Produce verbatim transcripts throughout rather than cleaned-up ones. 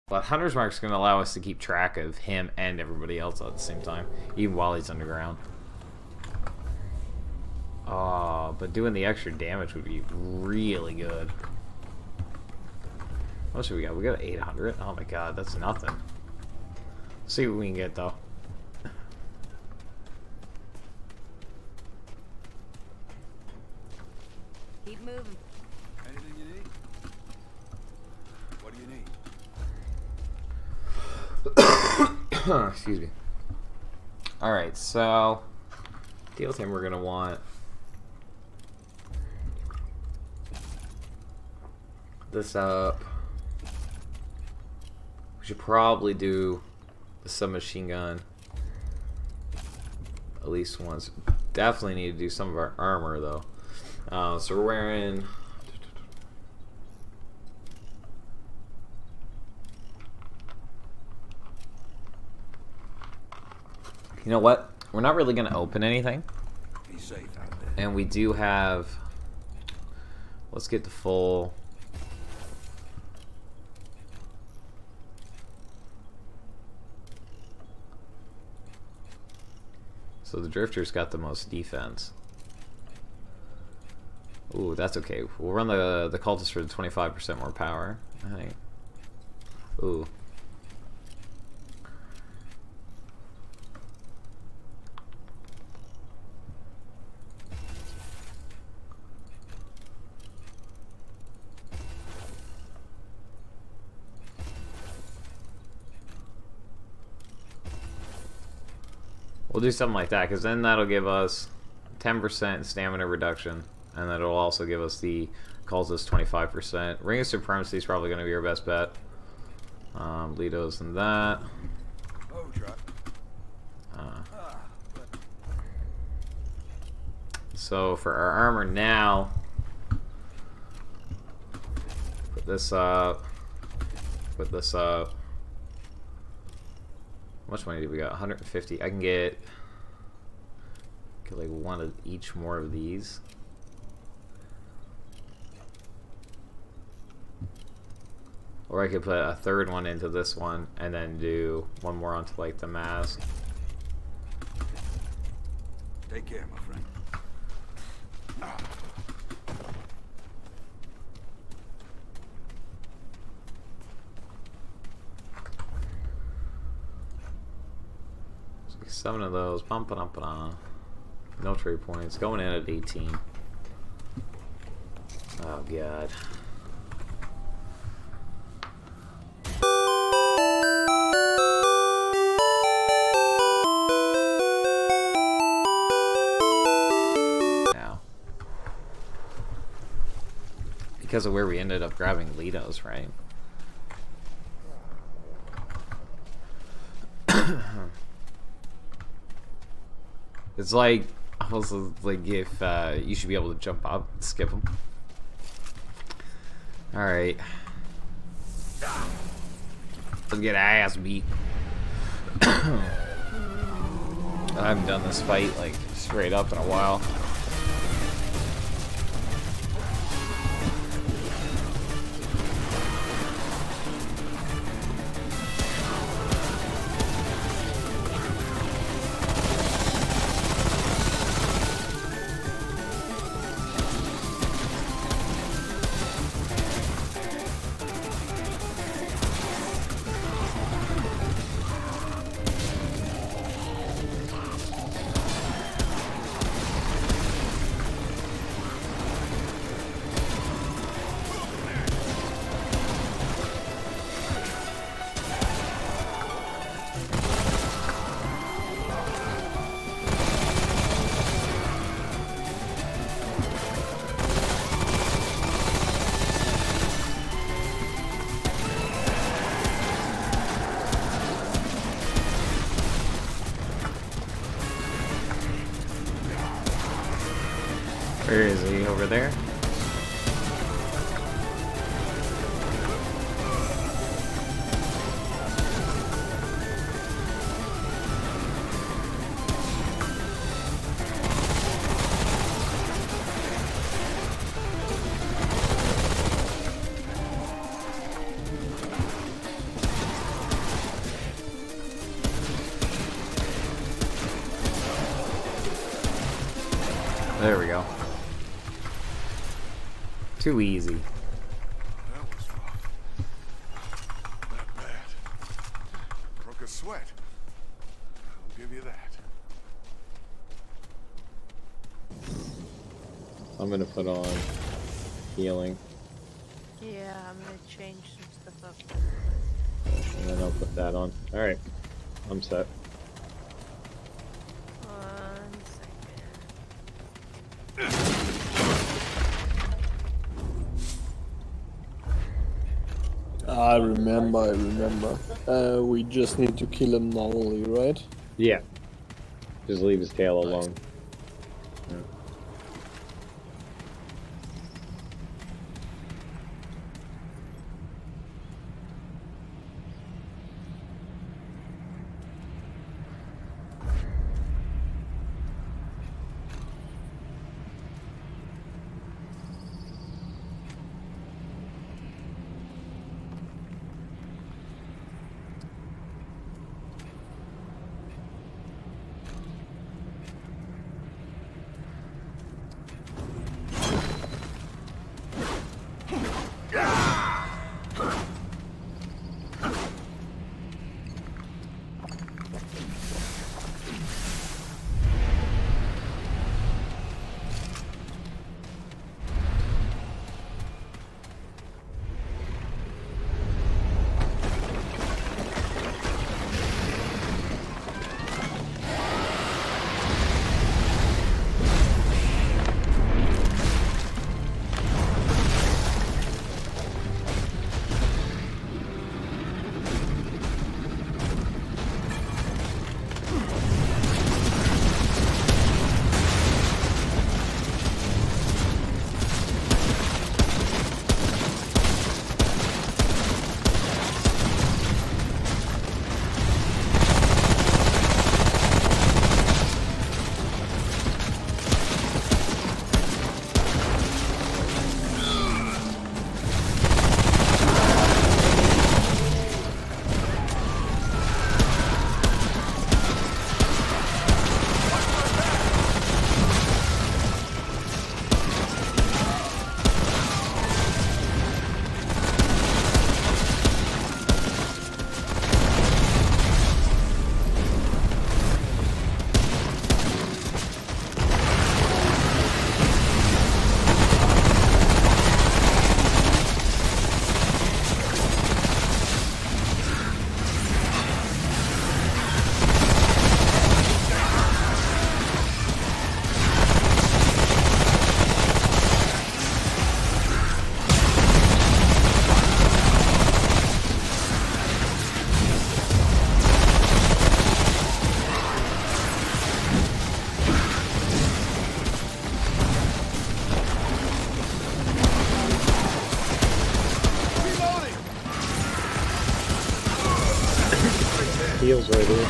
But Hunter's Mark's going to allow us to keep track of him and everybody else at the same time, even while he's underground. Oh, but doing the extra damage would be really good. What should we got? We got eight hundred? Oh my god, that's nothing. Let's see what we can get, though. Keep moving. Anything you need? What do you need? Excuse me. Alright, so deal with him, we're gonna want this up. We should probably do the submachine gun at least once. Definitely need to do some of our armor though. Uh, so we're wearing you know what? We're not really going to open anything. Be safe out there. And we do have... Let's get the full... So the Drifter's got the most defense. Ooh, that's okay. We'll run the, the Cultist for the twenty-five percent more power, I think. Ooh. We'll do something like that, because then that'll give us ten percent stamina reduction, and that'll also give us the Cultist twenty-five percent. Ring of Supremacy is probably going to be our best bet. Um, Lido's and that. Oh, truck. Uh, so for our armor now, put this up, put this up. How much money do we got? one hundred fifty. I can get, get like one of each more of these. Or I could put a third one into this one and then do one more onto like the mask. Take care, my friend. Seven of those. Bum, ba, dum, ba, dum. No trade points. Going in at eighteen. Oh, God. Now. Because of where we ended up grabbing Lido's, right? It's like, also like if uh, you should be able to jump up and skip them. Alright. Let's get ass beat. I haven't done this fight like straight up in a while. Where is he? Over there? There we go. Too easy. That was rough. Not bad. Broke a sweat. I'll give you that. I'm gonna put on healing, Yeah, I'm gonna change some stuff up. and then I'll put that on. Alright, I'm set. One second. I remember, I remember. Uh, we just need to kill him normally, right? Yeah. Just leave his tail alone. Yeah. Heals right here.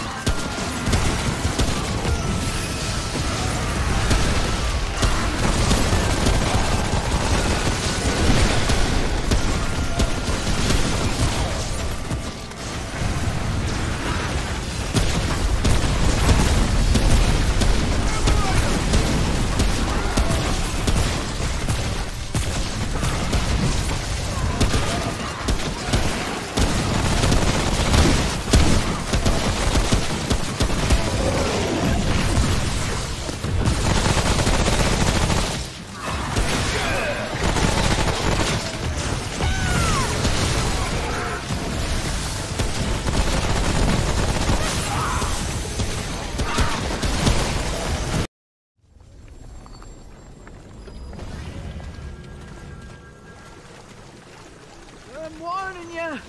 I'm warning you.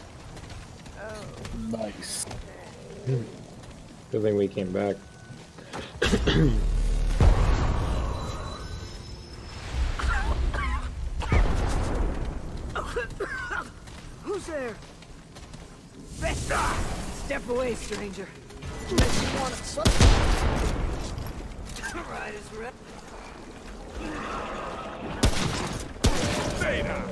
Nice. Good thing we came back. Who's there? Step away, stranger. Unless you want something. Right is red. Stay down.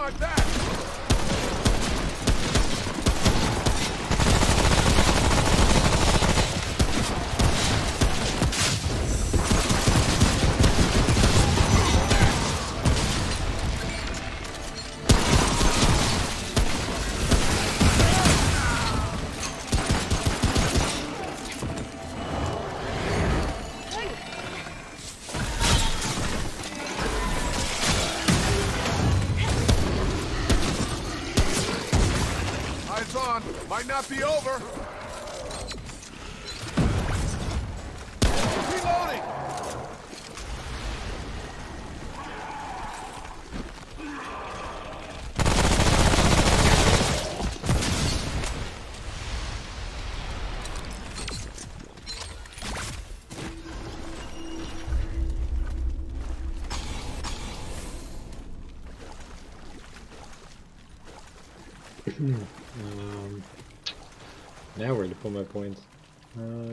my back! Eyes on. Might not be over. Reloading. um, now where to put my points? Uh,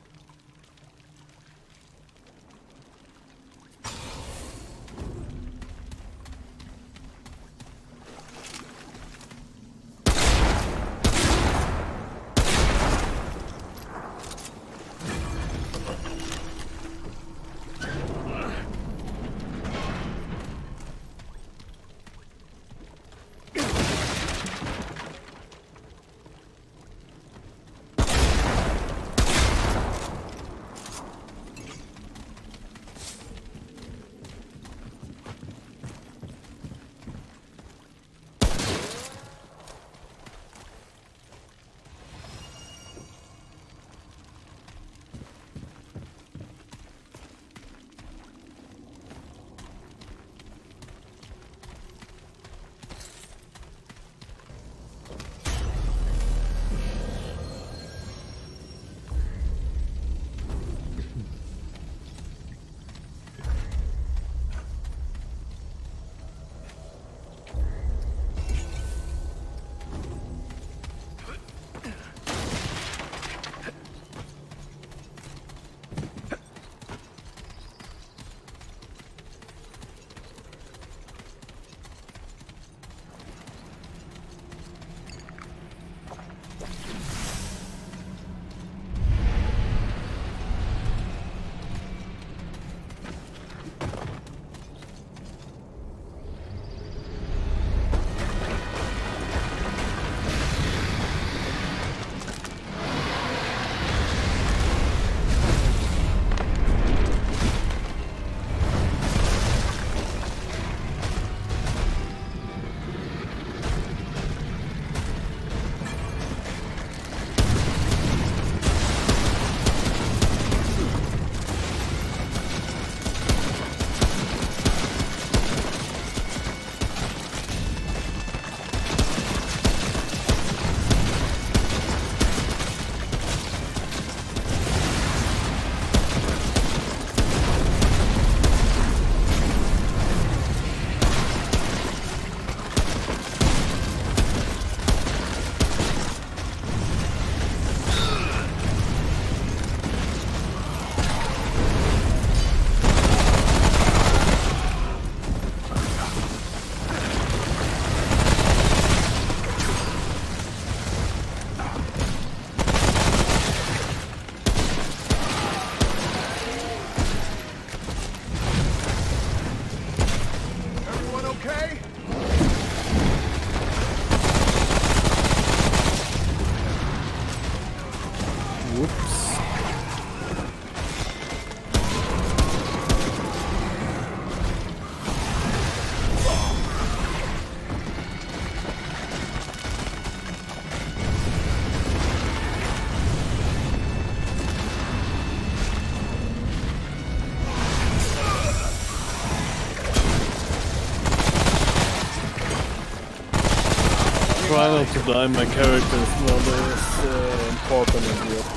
Try not to die, my character is not as uh, important as you.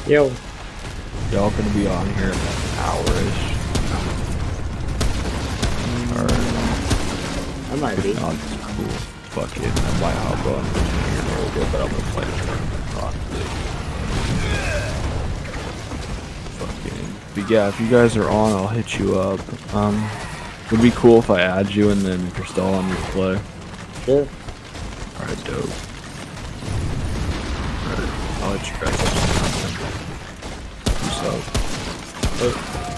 Yo. Y'all gonna be on here in an hour-ish. I might be. Not cool. Fuck it. I might hop on here a little bit, but I'm gonna play the tournament. Fucking. But yeah, if you guys are on, I'll hit you up. Um, would be cool if I add you and then if you're still on, you play. Sure. Alright, dope. Alright, I'll let you guys have some content. Peace out. Hey.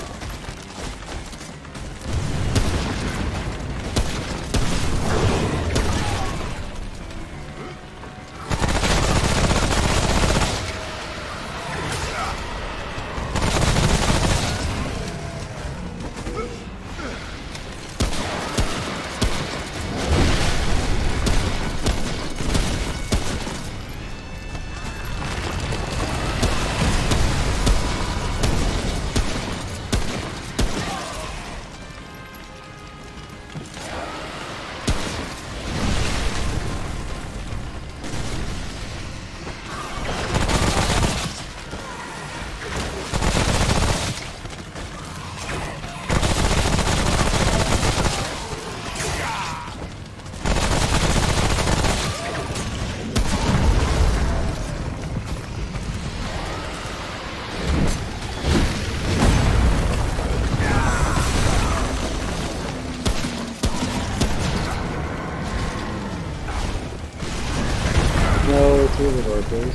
No, through the door, please.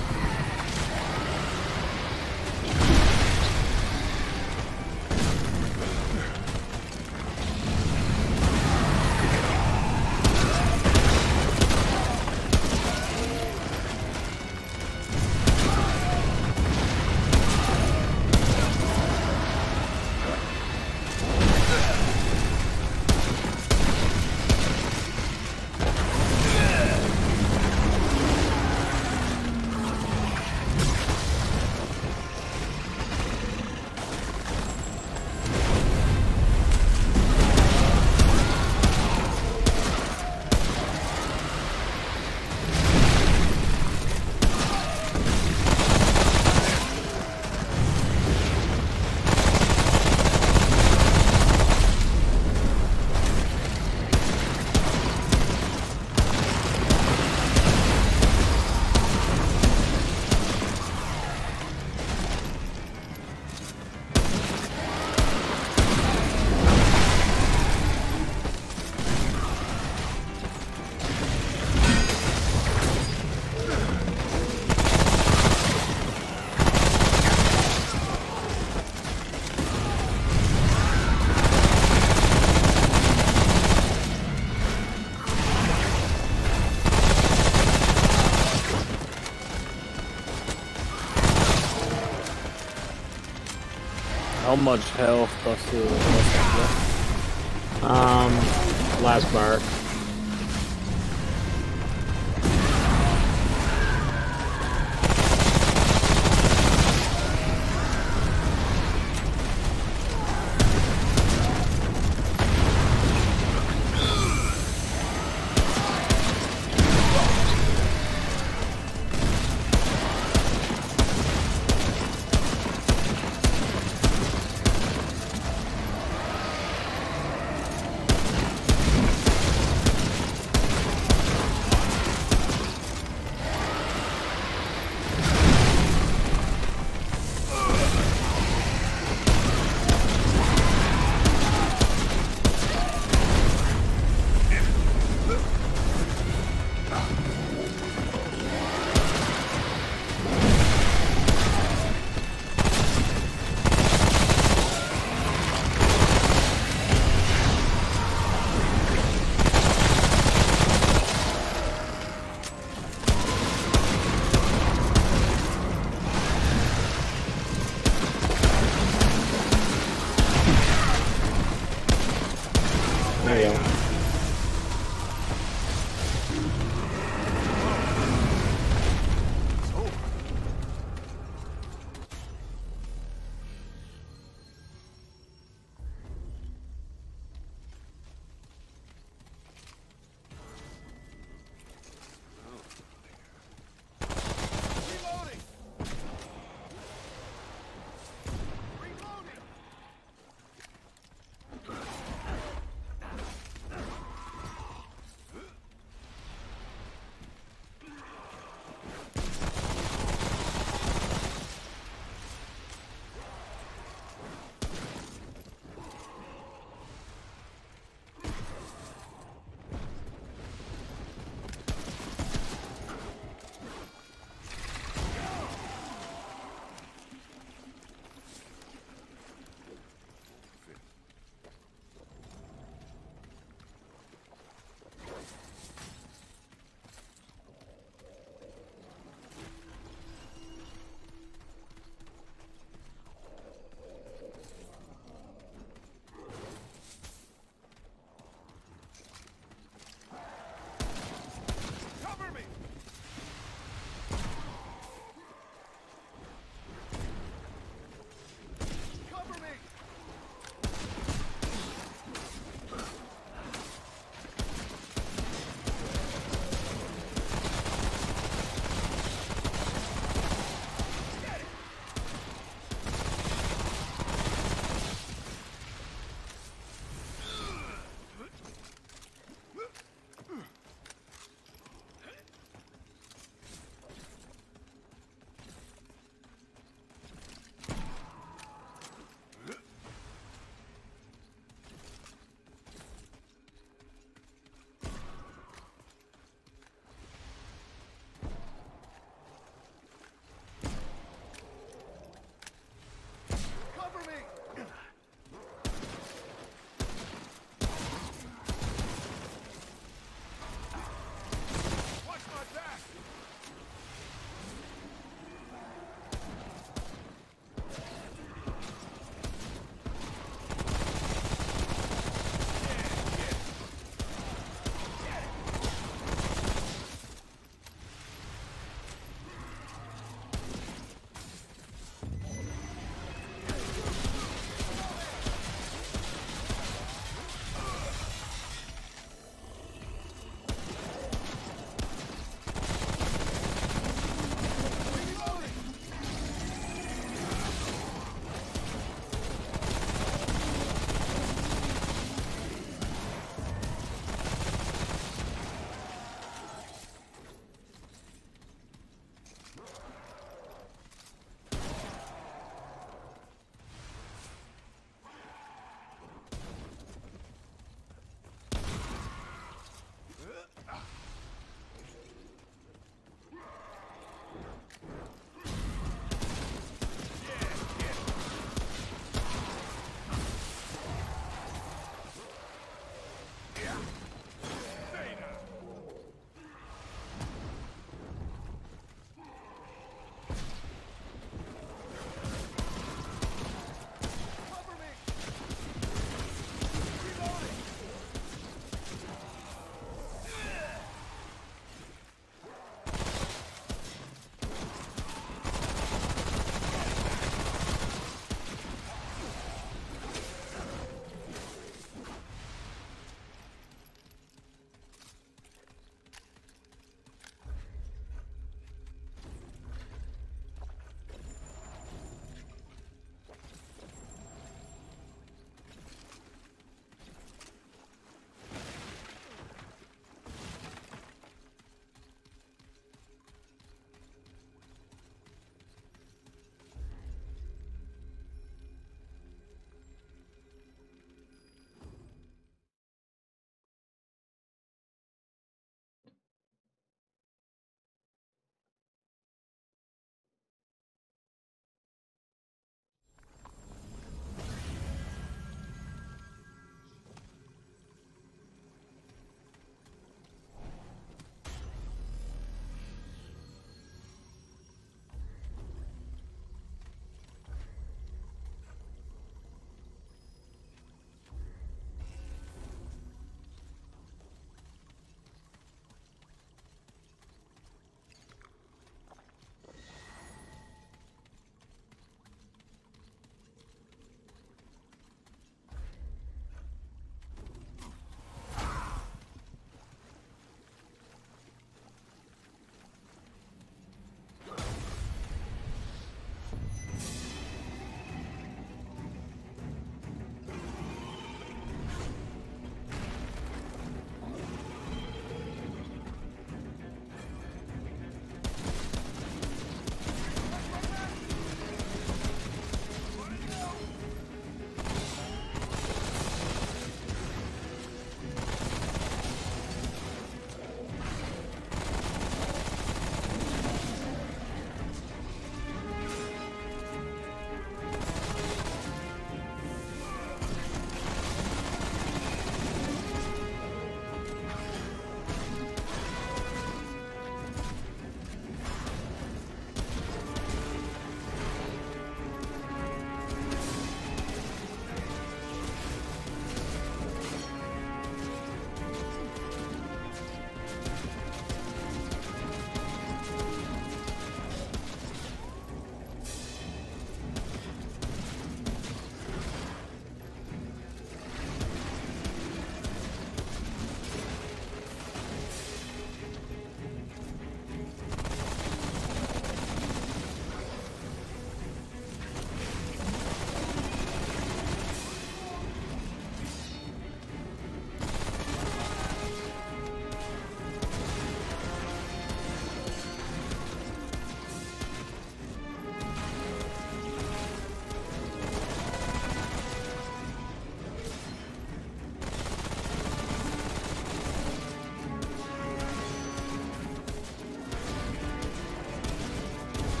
How much health does the left Um, last bar.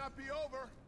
not be over.